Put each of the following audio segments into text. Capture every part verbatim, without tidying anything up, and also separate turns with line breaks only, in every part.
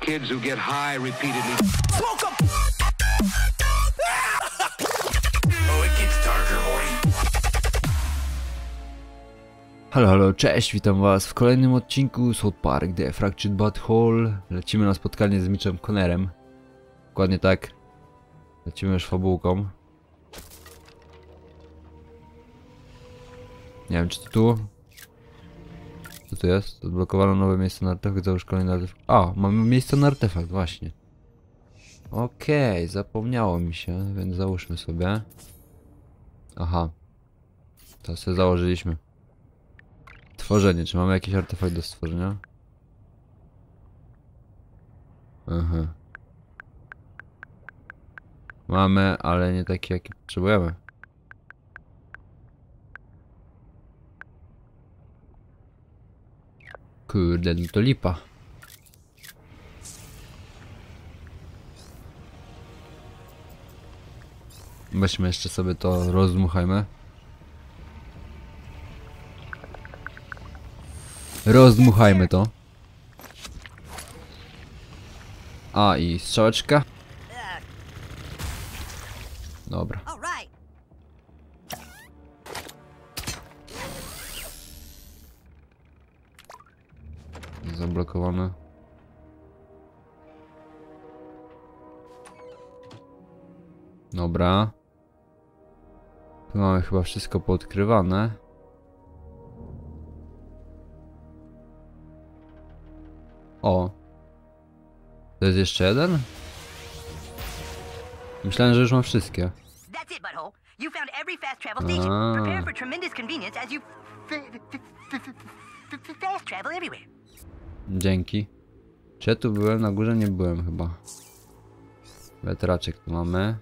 kids who get high repeatedly.
Smoke 'em! Oh, it gets darker, boy.
Halo, halo, cześć, witam was w kolejnym odcinku South Park The Fractured But Whole. Lecimy na spotkanie z Mitchem Connerem. Dokładnie tak. Lecimy już fabułką. Nie wiem, czy to tu? Co tu jest? Odblokowano nowe miejsce na artefakt, załóż kolejny artefakt. A, mamy miejsce na artefakt, właśnie. Okej, okay, zapomniało mi się, więc załóżmy sobie. Aha. To sobie założyliśmy. Tworzenie, czy mamy jakiś artefakt do stworzenia? Aha. Mamy, ale nie taki jaki potrzebujemy. Kurde, no to lipa. Weźmy jeszcze sobie to, rozdmuchajmy. Rozdmuchajmy to. A, i strzałeczka. Dobra. Zablokowane. Dobra. Tu mamy chyba wszystko poodkrywane. O. To jest jeszcze jeden? Myślałem, że już mam wszystkie. Dzięki. Czy ja tu byłem? Na górze nie byłem chyba. Wiatraczek tu mamy.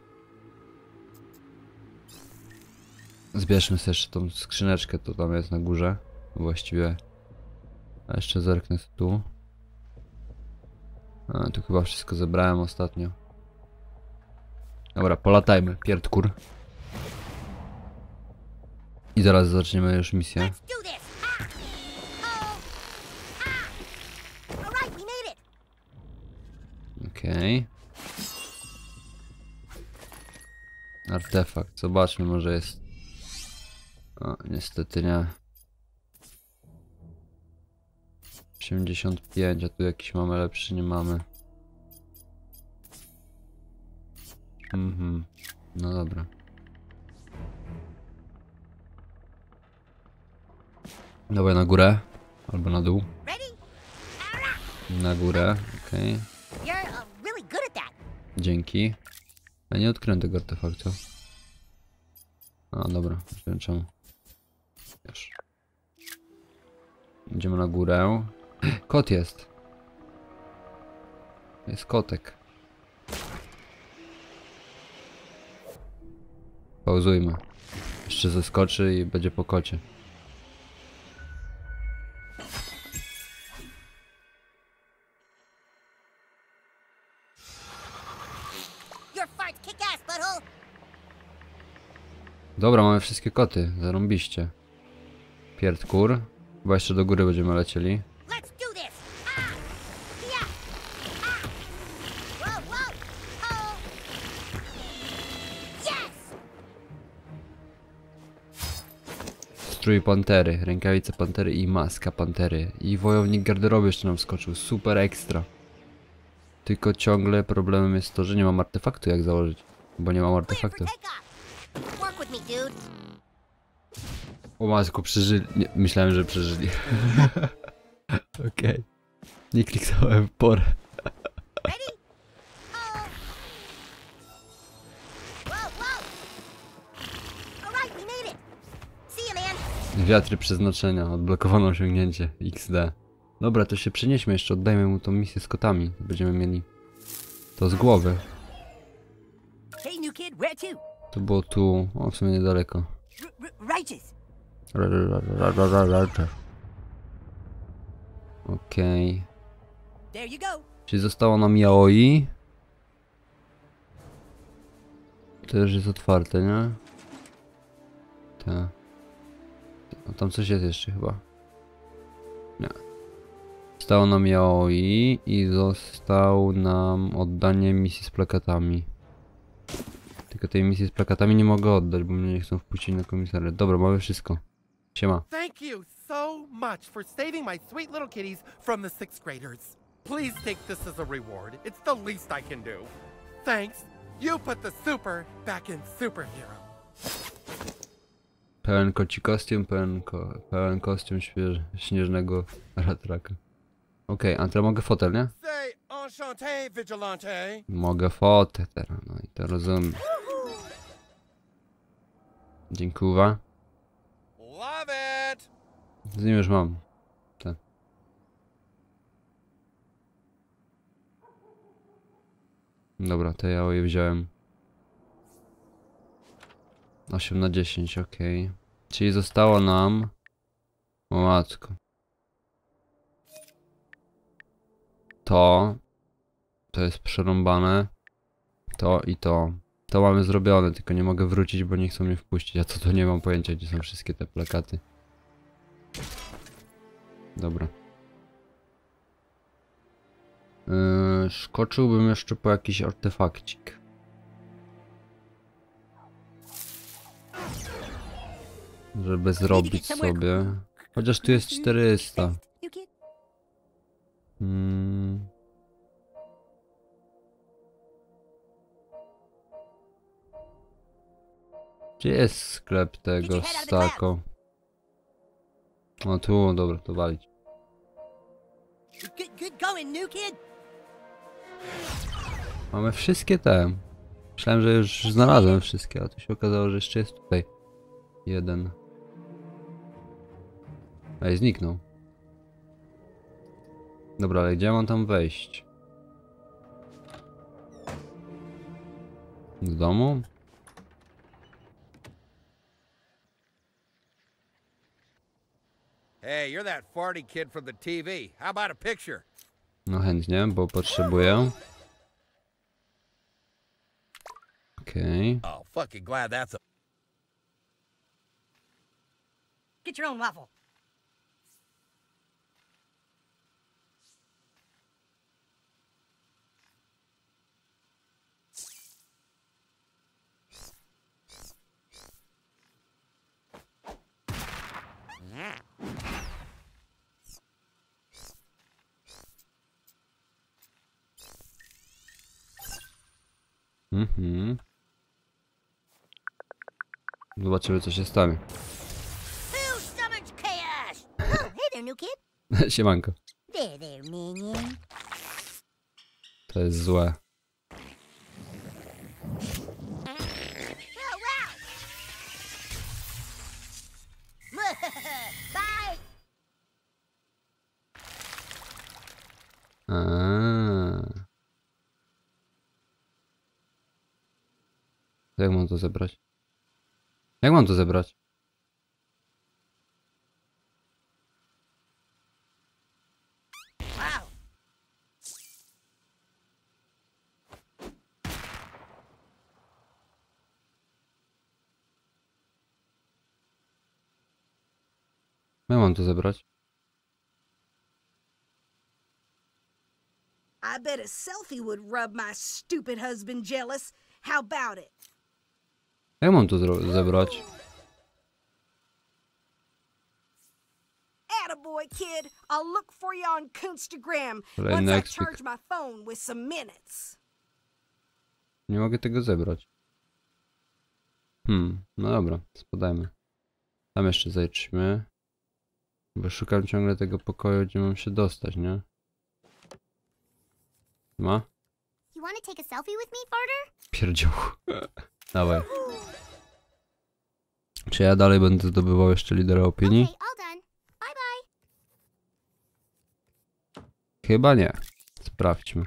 Zbierzmy sobie jeszcze tą skrzyneczkę, to tam jest na górze. Właściwie. A jeszcze zerknę tu. A, tu chyba wszystko zebrałem ostatnio. Dobra, polatajmy. Pierdkur. I zaraz zaczniemy już misję. Okej. Okay. Artefakt. Zobaczmy, może jest... O, niestety nie. osiemdziesiąt pięć, a tu jakiś mamy lepszy, nie mamy. Mhm. No dobra. Dawaj na górę. Albo na dół. Na górę, okej. Okay. Dzięki. Ja nie odkryłem tego artefaktu. A dobra, już wiem czemu. Już. Idziemy na górę. Kot jest. Jest kotek. Pauzujmy. Jeszcze zeskoczy i będzie po kocie. Dobra, mamy wszystkie koty. Zarąbiście. Pierdkur. Chyba jeszcze do góry będziemy lecieli. Strój pantery, rękawice pantery i maska pantery. I wojownik garderoby jeszcze nam wskoczył. Super ekstra. Tylko ciągle problemem jest to, że nie mam artefaktu jak założyć. Bo nie mam artefaktu. O matku, przeżyli. Nie, myślałem, że przeżyli. Okej. Okay. Nie kliknąłem w porę. Wiatry przeznaczenia, odblokowano osiągnięcie X D. Dobra, to się przenieśmy jeszcze, oddajmy mu tą misję z kotami. Będziemy mieli to z głowy. To było tu, o w sumie niedaleko. Okej. Okay. Czyli zostało nam Yaoi. To już jest otwarte, nie? Tak. No tam coś jest jeszcze chyba. Nie. Zostało nam Yaoi i został nam oddanie misji z plakatami. Tylko tej misji z plakatami nie mogę oddać, bo mnie nie chcą wpuścić na komisariat. Dobra, mamy wszystko. Siema.
Thank you so much for saving my sweet little kitties from the sixth graders. Please take this as a reward. It's the least I can do. Thanks. You put the super back in superhero.
Pełen koci kostium, pełen, ko pełen kostium śwież śnieżnego ratraka. Okej, okay, a teraz mogę fotel, nie?
Say enchanté, vigilante.
Mogę fotel teraz, no i to rozumiem. Dziękuję.
Love it.
Z nim już mam. Tak. Dobra, to ja je wziąłem. osiem na dziesięć, ok. Czyli zostało nam... O matko. To... To jest przerąbane. To i to. To mamy zrobione, tylko nie mogę wrócić, bo nie chcą mnie wpuścić. A co to nie mam pojęcia, gdzie są wszystkie te plakaty. Dobra. Yy, szkoczyłbym jeszcze po jakiś artefakcik. Żeby zrobić sobie. Chociaż tu jest czterysta. Hmm. Gdzie jest sklep tego Stako? O tu, dobra, to walić. Mamy wszystkie te. Myślałem, że już znalazłem wszystkie, a tu się okazało, że jeszcze jest tutaj jeden. Ej, zniknął. Dobra, ale gdzie mam tam wejść? Do domu?
Hey, you're that farty kid from the T V. How about a picture?
No chętnie, bo potrzebuję. Okej.
Oh, fucking glad that's a...
Get your own waffle.
Mhm. Zobaczymy, co się stanie.
Who summons chaos? Oh, hey there, new kid.
Siemanko.
There, there, minion.
To jest złe.
Oh, wow. Bye.
Aaaa. Jak mam to zebrać? Jak mam to zebrać?
Wow.
Jak mam to zebrać?
I bet a selfie would rub my stupid husband jealous. How about it?
Jak mam to zro- zebrać?
Attaboy, kid. I'll look for you on Coonstagram
Play
once I
next week.
charge my phone with some minutes.
Nie mogę tego zebrać. Hmm, no dobra, spadajmy. Tam jeszcze zejdźmy. Bo szukam ciągle tego pokoju, gdzie mam się dostać, nie? Ma?
You want to take a selfie with me, Farter?
Pierdzioł. Dawaj. Czy ja dalej będę zdobywał jeszcze lidera opinii?
Okay, all done. Bye bye.
Chyba nie. Sprawdźmy.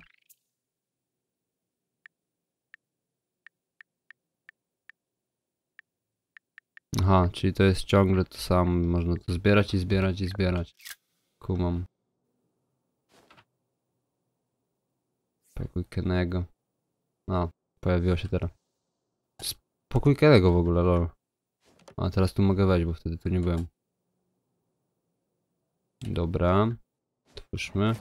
Aha, czyli to jest ciągle to samo. Można to zbierać i zbierać i zbierać. Kumam. Pokój Kennego. A, pojawiło się teraz. Pokój Kennego w ogóle, lol. A teraz tu mogę wejść, bo wtedy tu nie byłem. Dobra. Otwórzmy.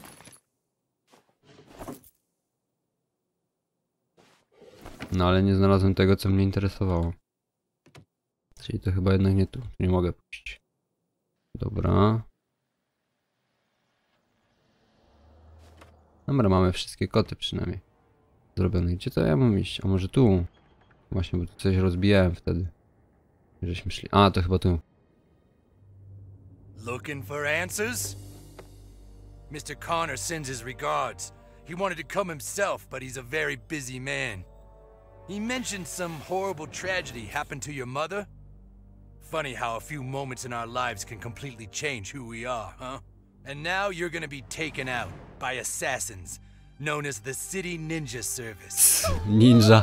No ale nie znalazłem tego, co mnie interesowało. Czyli to chyba jednak nie tu. Nie mogę pójść. Dobra. Dobra, mamy wszystkie koty przynajmniej zrobione. Gdzie to ja mam iść? A może tu? Właśnie, bo tu coś rozbijałem wtedy. Żeśmy szli. A, to chyba tu.
Looking for answers? Mister Connor sends his regards. He wanted to come himself, but he's a very busy man. He mentioned some horrible tragedy happened to your mother. Funny how a few moments in our lives can completely change who we are, huh? And now you're gonna be taken out by assassins, known as the City Ninja Service.
Ninja.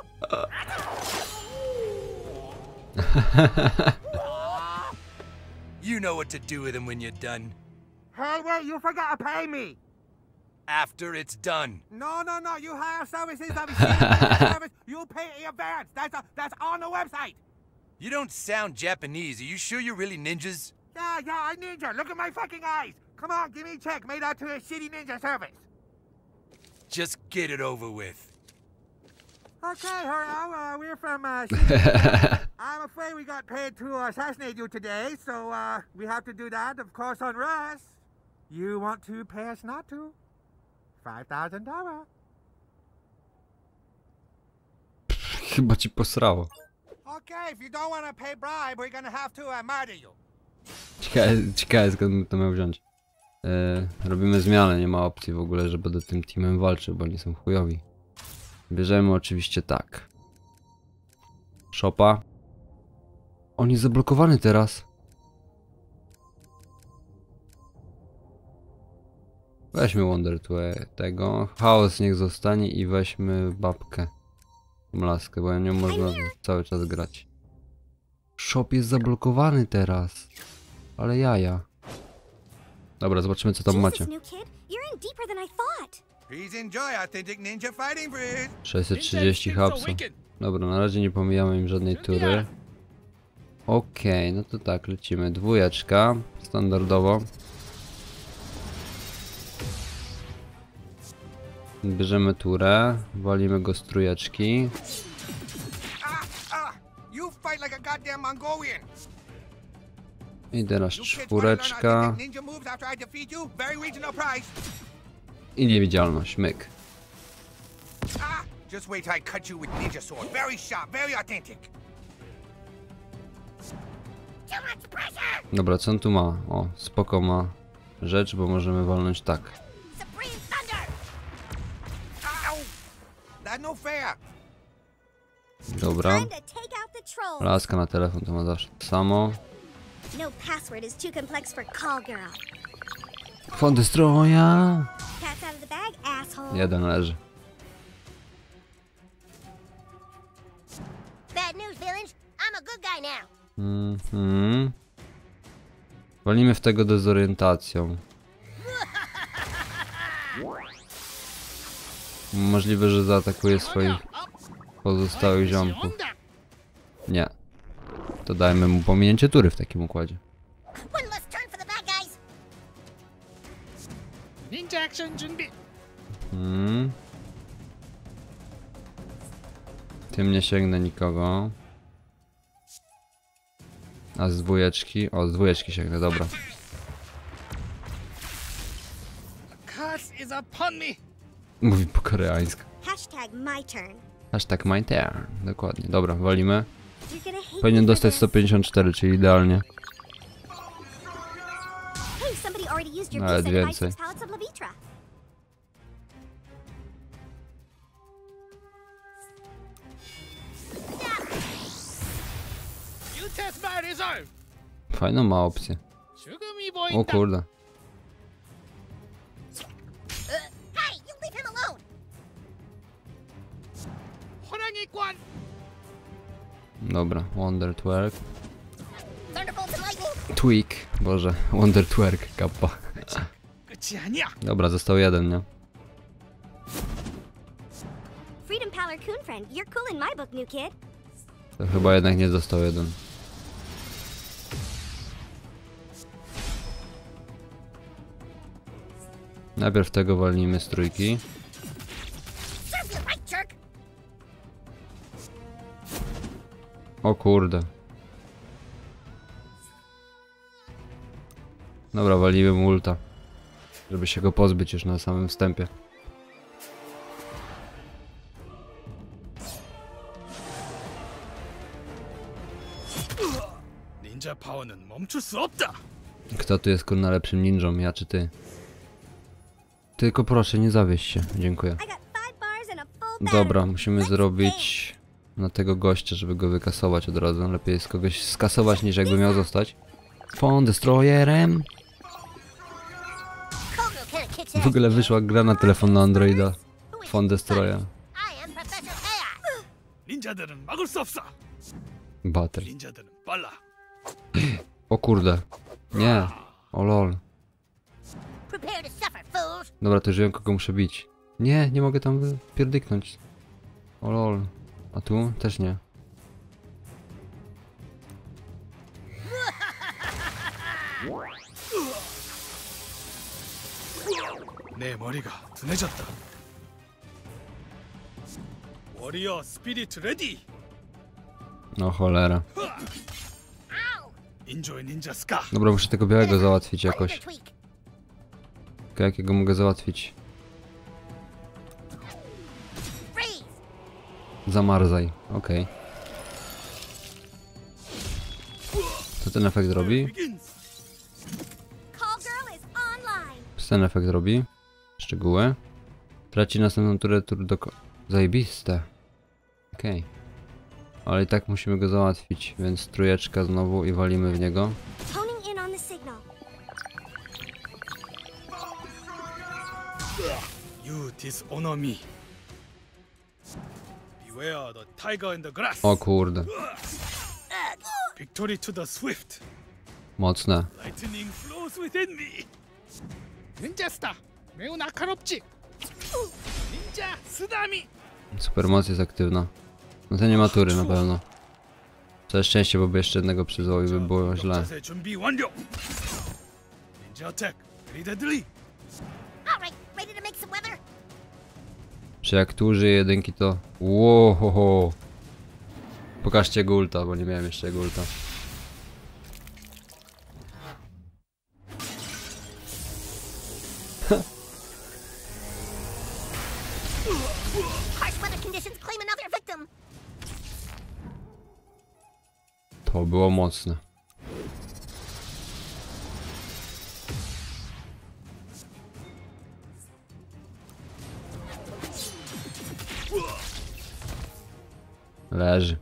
You know what to do with them when you're done.
Hey, wait, you forgot to pay me.
After it's done.
No, no, no, you hire services of service. You pay in advance. That's a, that's on the website.
You don't sound Japanese. Are you sure you're really ninjas?
Yeah, yeah, I ninja. Look at my fucking eyes. Come on, give me a check made out to a shitty ninja service.
Just get it over with.
Okay, Horo, uh, we're from, uh, I'm afraid we got paid to assassinate you today, so, uh, we have to do that, of course, on Russ. You want to pay us not to? Five thousand dollars.
Chyba ci posrało.
Okay, if you don't want to pay bribe, we're gonna have to uh, murder you.
Ciekawe, ciekawe skąd bym to miał wziąć. Yy, robimy zmianę, nie ma opcji w ogóle, że będę tym teamem walczył, bo oni są chujowi. Bierzemy oczywiście tak. Shopa. On jest zablokowany teraz. Weźmy Wonder Tour tego. Chaos niech zostanie i weźmy babkę. Laskę, bo nią można cały czas grać. Shop jest zablokowany teraz. Ale jaja. Dobra, zobaczymy co tam macie.
Please enjoy authentic ninja fighting breed.
sześćset trzydzieści hapsów. Dobra, na razie nie pomijamy im żadnej tury. Okej, okay, no to tak, lecimy. Dwójeczka, standardowo. Bierzemy turę, walimy go z trójeczki. I teraz czwóreczka. I niewidzialność, myk. Dobra, co on tu ma? O, spoko ma rzecz, bo możemy walnąć tak. Dobra. Laska na telefon to ma zawsze to samo. Fon destroya. Jeden leży. Mhm. Walimy w tego dezorientacją. Możliwe, że zaatakuje swoich pozostałych ziomków. Nie. To dajmy mu pominięcie tury w takim układzie. Hmm. Tym nie sięgnę nikogo. A z dwójeczki? O, z dwójeczki sięgnę, dobra. Mówi po koreańsku.
Hashtag my turn.
Hashtag my turn. Dokładnie. Dobra, walimy. Powinien dostać sto pięćdziesiąt cztery, czyli idealnie. Nawet więcej. Fajną ma opcję. O kurde. Dobra, Wonder Twerk. Tweak, boże, Wonder Twerk, kappa. Dobra, został jeden, nie? To chyba jednak nie został jeden. Najpierw tego walnijmy z trójki.
Serve you right, jerk.
O kurde. Dobra, walimy mu ulta. Żeby się go pozbyć już na samym wstępie.
닌자 파워는 멈출 수 없다.
Kto tu jest kurna lepszym ninją, ja czy ty? Tylko proszę, nie zawieź się. Dziękuję.
I got five bars and a full
Dobra, musimy zrobić na tego gościa, żeby go wykasować od razu. Lepiej jest kogoś skasować, niż jakby miał zostać. Phone Destroyerem.
Kogo kinda kicks
W ogóle wyszła gra na telefon na Androida. Phone Destroyer.
I am Professor Chaos.
닌자들은 막을 수 없어.
Battle.
닌자들은 빨라.
O kurde. Nie. O lol.
Prepare to suffer, fools.
Dobra, to już wiem, kogo muszę bić. Nie, nie mogę tam pierdyknąć. O lol. A tu? Też nie.
내 머리가 둔해졌다. 워리어 스피릿 레디.
No cholera.
인조의 닌자 스카.
Dobra, muszę tego białego załatwić jakoś.
Tweak.
Tylko jakiego mogę załatwić?
Freeze.
Zamarzaj. Okej. Co ten efekt robi?
begins.
Call girl is online.
Co ten efekt robi? Szczegóły. Traci następną turę tur do ko... Zajebiste. Okej. Ale i tak musimy go załatwić, więc trójeczka znowu i walimy w niego.
Honing in on the signal.
You dishonor me. Beware the tiger in the grass.
O kurde.
Victory to the swift.
Mocne.
Lightning flows within me. 닌자 스타. 매우 날카롭지. 닌자 쓰다미.
Supermoc jest aktywna. No to nie ma tury na pewno. Całe szczęście, bo by jeszcze jednego przyzwał i by było źle.
자세 준비 완료. 닌자 attack. Ready deadly.
All right, ready to make some weather?
Czy jak tu użyję jedynki to... Łohoho. Pokażcie jego ulta, bo nie miałem jeszcze jego ulta.
Harsh weather conditions claim another victim.
To było mocne. Leży.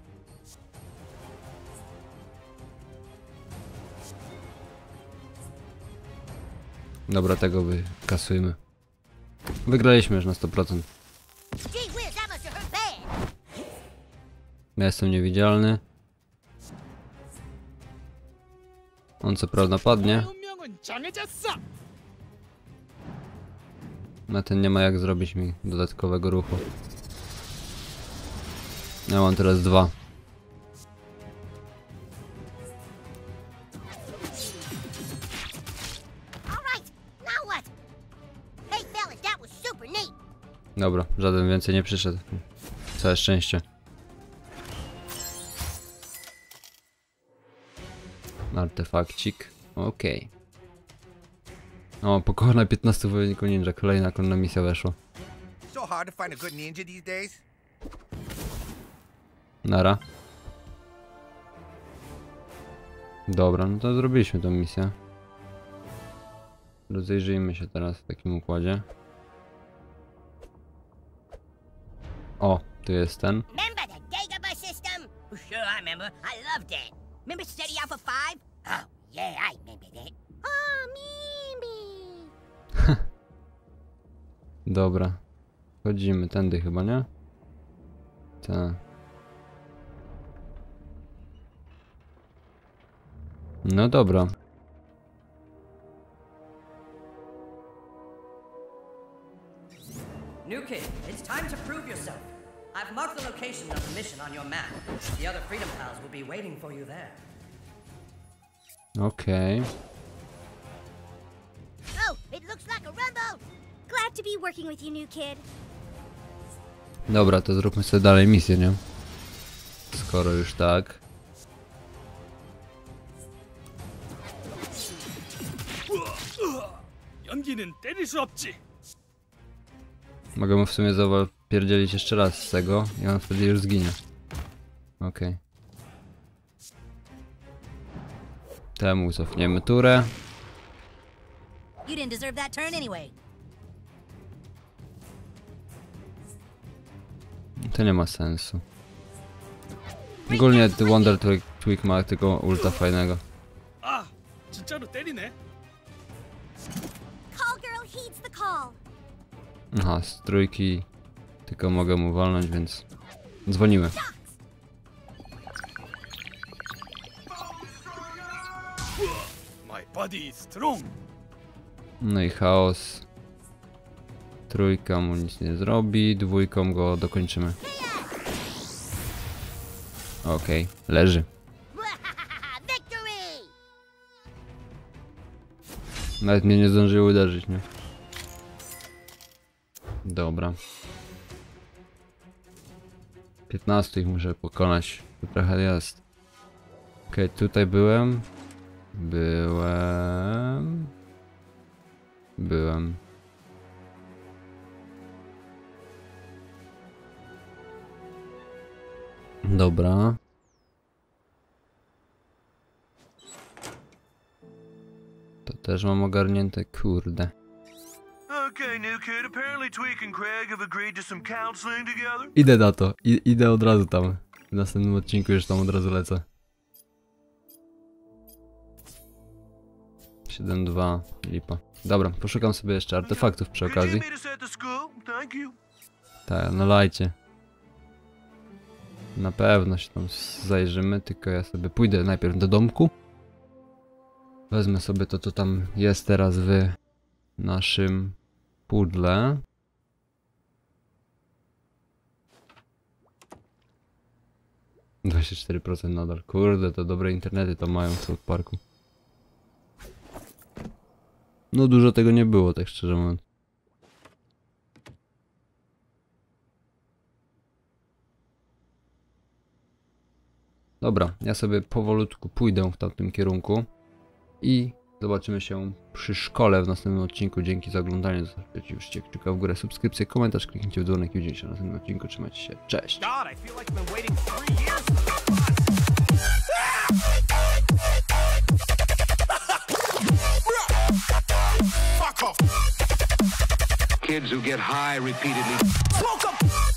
Dobra, tego wykasujmy. Wygraliśmy już na sto procent.
Gee whiz, that must have hurt bad.
Ja jestem niewidzialny. On co prawda padnie.
운명은 정해졌어.
Na ten nie ma jak zrobić mi dodatkowego ruchu. Ja mam teraz dwa.
All right, now what? Hey fellas, that was super neat.
Dobra, żaden więcej nie przyszedł. Całe szczęście. Artefakcik. Okej. Okay. O, pokonaj piętnastu wojowników ninja. Kolejna kolejna misja weszła.
So hard to find a good ninja these days.
Nara. Dobra, no to zrobiliśmy tę misję. Rozejrzyjmy się teraz w takim układzie. O, tu jest ten.
Remember the Dagobah system? Sure, I remember. I loved it. Remember Steady Alpha five? Oh, yeah, I remember that.
Oh, Mimi.
Dobra. Chodzimy tędy chyba, nie? Tak. No dobra.
New kid, it's time to prove yourself. I've marked the location of the mission on your map. The other Freedom Pals will be waiting for you there.
Okej. Okay.
Oh, it looks like a rumbo.
Glad to be working with you, new kid.
Dobra, to zróbmy sobie dalej misję, nie? Skoro już tak.
연기는 때릴 수 없지.
Mogę mu w sumie zapierdzielić jeszcze raz z tego i on wtedy już zginie. Okej. Okay. Temu cofniemy turę.
You didn't deserve that turn anyway.
To nie ma sensu. Ogólnie The Wonder Twig, Twig ma tylko ulta fajnego.
아, 진짜로 때리네.
Call girl heeds the call.
Aha, z trójki tylko mogę mu walnąć, więc dzwonimy.
My body is strong.
No i chaos. Trójka mu nic nie zrobi, dwójką go dokończymy. Okej, okay, leży.
Victory!
Nawet mnie nie zdążyły uderzyć, nie? Dobra. piętnaście ich muszę pokonać. To trochę jest. Okej, okay, tutaj byłem. Byłem. Byłem. Dobra. To też mam ogarnięte, kurde.
Okay, new kid. Apparently Tweak and Craig have agreed to some counseling together.
Idę na to. I, idę od razu tam. W następnym odcinku już tam od razu lecę. siedem dwa. Lipa. Dobra, poszukam sobie jeszcze artefaktów przy okazji. Tak, no lajcie. Na pewno się tam zajrzymy, tylko ja sobie pójdę najpierw do domku. Wezmę sobie to, co tam jest teraz w naszym pudle. dwadzieścia cztery procent nadal. Kurde, to dobre internety tam mają w South Parku. No dużo tego nie było, tak szczerze mówiąc. Dobra, ja sobie powolutku pójdę w tamtym kierunku i zobaczymy się przy szkole w następnym odcinku. Dzięki za oglądanie, zostawcie już kciuka w górę, subskrypcję, komentarz, kliknijcie w dzwonek i widzimy się w następnym odcinku. Trzymajcie się, cześć!
Kids who get high repeatedly. Smoke 'em!